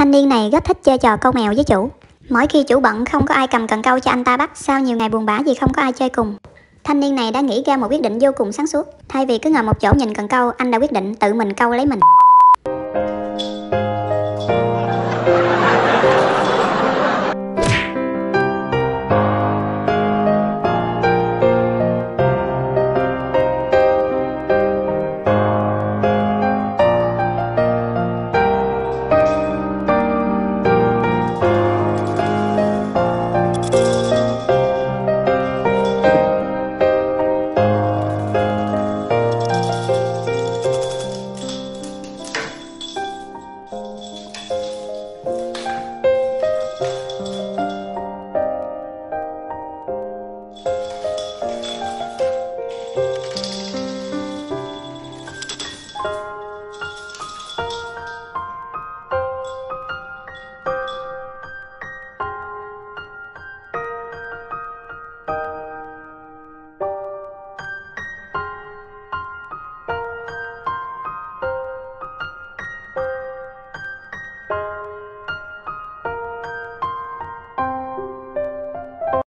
Thanh niên này rất thích chơi trò câu mèo với chủ. Mỗi khi chủ bận không có ai cầm cần câu cho anh ta bắt, sau nhiều ngày buồn bã vì không có ai chơi cùng, thanh niên này đã nghĩ ra một quyết định vô cùng sáng suốt. Thay vì cứ ngồi một chỗ nhìn cần câu, anh đã quyết định tự mình câu lấy mình.